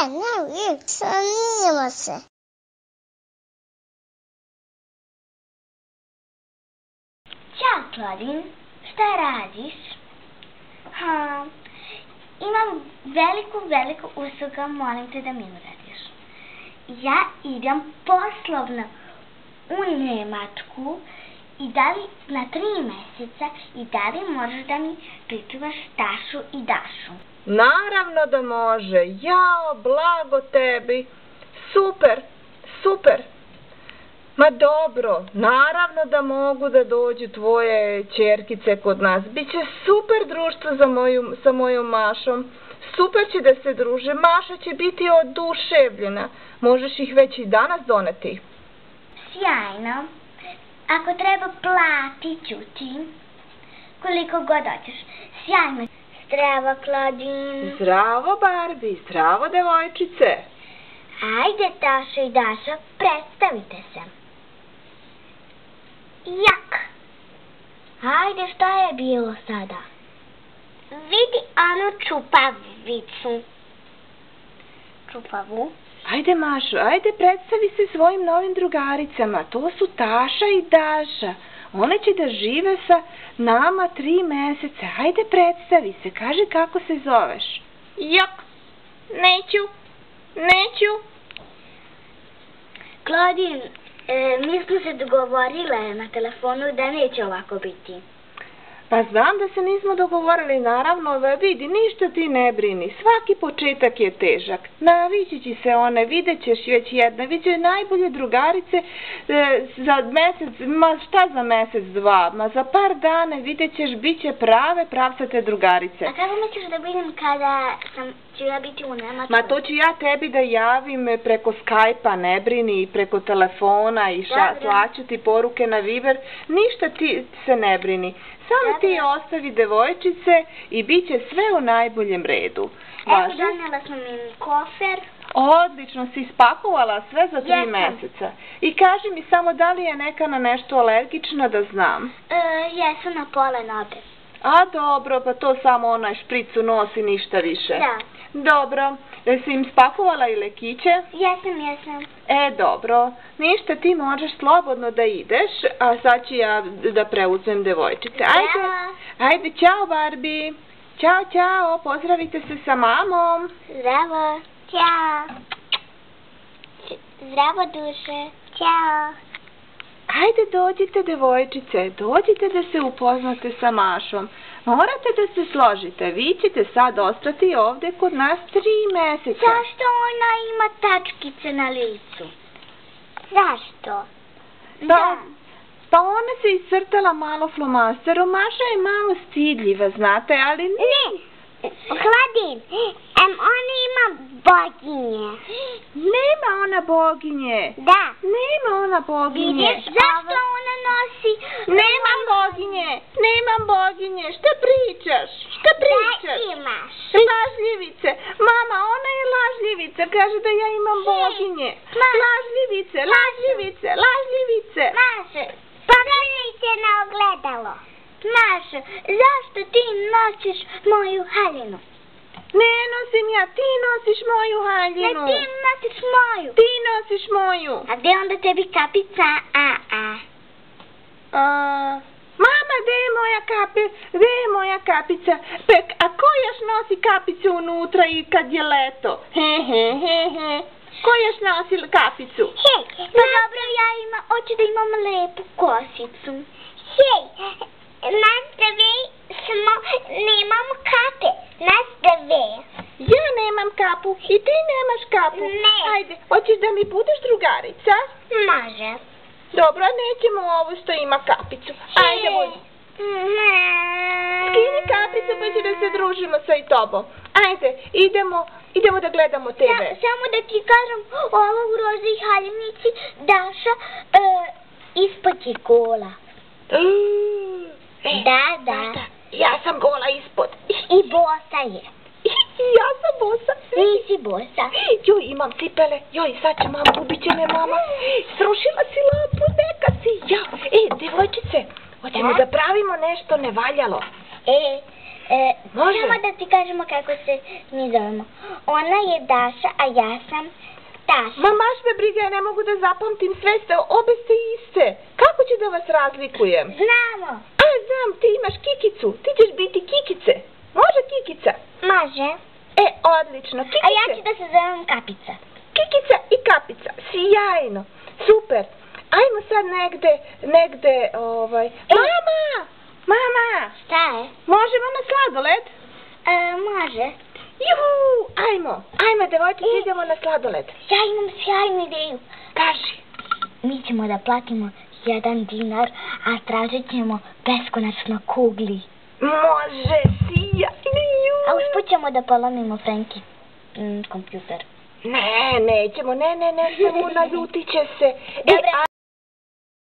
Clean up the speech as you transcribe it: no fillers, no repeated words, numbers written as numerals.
ne, sanijemo se. Ćao, Claudine. Šta radiš? Imam veliku uslugu, molim te da mi uradiš. Ja idem poslovno u Nemačku i da li na 3 meseca i da li možeš da mi pričuvaš Tašu i Dašu? Naravno da može. Jao, blago tebi. Super, super. Ma dobro, naravno da mogu da dođu tvoje ćerkice kod nas. Biće super društvo sa mojom Mašom. Super će da se druže. Maša će biti oduševljena. Možeš ih već i danas doneti. Sjajno. Ako treba platit ću ti. Koliko god hoćeš. Sjajno. Zdravo, Claudine. Zdravo, Barbie. Zdravo, devojčice. Ajde, Taša i Daša, predstavite se. Jak. Ajde, šta je bilo sada? Vidi onu čupavicu. Čupavu? Ajde, Mašo, ajde predstavi se svojim novim drugaricama. To su Taša i Daša. One će da žive sa nama 3 meseca. Ajde predstavi se, kaži kako se zoveš. Jak. Neću. Claudine, mi smo se dogovorile na telefonu da neće ovako biti. Pa znam da se nismo dogovorili, naravno, vidi, ništa ti ne brini. Svaki početak je težak. Navići će se one, vidjet ćeš već jedna. Vidjet najbolje drugarice za mesec, ma šta za mesec, 2, ma za par dana vidjet ćeš, bit će pravcate drugarice. A kako misliš da vidim kada ću ja biti u Nemačku? Ma to ću ja tebi da javim preko Skype-a, ne brini, i preko telefona i slaću ti poruke na Viber. Ništa ti se ne brini. Samo ti ostavi devojčice i bit će sve u najboljem redu. Evo, donijela sam im kofer. Odlično, si ispakovala sve za 3 meseca. I kaži mi samo da li je neka na nešto alergična da znam. Jesu na polen obe. A dobro, pa to samo onaj špric u nos i ništa više. Da. Dobro, jesi im spakovala i lekiće? Jesam. Dobro, ništa, ti možeš slobodno da ideš, a sad ću ja da preuzmem devojčice. Ajde, čao Barbie. Ćao, pozdravite se sa mamom. Zdravo, ćao. Zdravo duše, ćao. Ajde, dođite devojčice, dođite da se upoznate sa Mašom. Morate da se složite, vi ćete sad ostati ovde kod nas 3 meseca. Zašto ona ima tačkice na licu? Zašto? Pa ona se iscrtala malo flomasterom, Maša je malo stidljiva, znate, ali ne. Claudine, ona ima boginje. Nema ona boginje. Da. Nema ona boginje. Vidiš, zašto ona nosi? Nemam boginje. Šta pričaš? Da imaš. Lažljivice. Mama, ona je lažljivica. Kaže da ja imam boginje. Lažljivice. Maša, pogledaj se na ogledalo. Maša, zašto ti nosiš moju haljinu? Ne nosim ja, ti nosiš moju haljinu. Ne, ti nosiš moju. Ti nosiš moju. A gde onda tebi kapica? Mama, gde je moja kapica? A ko još nosi kapicu unutra i kad je leto? Ko još nosi kapicu? Hej, dobro, hoću da imam lepu kosicu. Hej, nas dve nemamo kape. Ja nemam kapu i ti nemaš kapu. Ne. Ajde, hoćeš da mi budeš drugarica? Može. Dobro, nećemo ovo što ima kapicu. Ajde, budi. Skini kapicu pa će da se družimo sa i tobom. Ajde, idemo da gledamo TV. Samo da ti kažem, ovo u rozi haljinici Daša ispod je gola. Da. Ja sam gola ispod. I bosa je. Ja sam bosa. Nisi bosa. Joj, imam cipele. Joj, sad će mama, ubit će me mama. Srušila si lampu, neka si. Devojčice, hoćemo da pravimo nešto nevaljalo. Može. Samo da ti kažemo kako se mi zovemo. Ona je Daša, a ja sam Taša. Ma baš me briga, ja ne mogu da zapamtim sve ste, obe ste iste. Kako ću da vas razlikujem? Znamo. A, znam, ti imaš Kikicu, ti ćeš biti Kikice. Može Kikica? Može. E, odlično, Kikice. A ja ću da se zovem Kapica. Kikica i Kapica, sjajno, super. Ajmo sad negde, Mama! Šta je? Možemo na sladoled? Može. Juhu, ajmo, devojčice, idemo na sladoled. Ja imam sjajnu ideju. Kaži. Mi ćemo da platimo 1 dinar, a tražit ćemo beskonačno kugli. Može, sjajno. A usput ćemo da polomimo Frenki kompjuter. Ne, nećemo, ne, naljutit će se. Dobre.